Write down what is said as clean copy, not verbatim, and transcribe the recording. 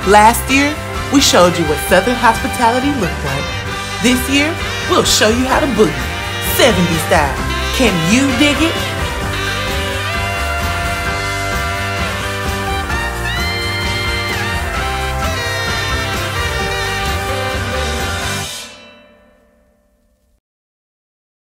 Last year, we showed you what Southern hospitality looked like. This year, we'll show you how to boogie, 70s style. Can you dig it?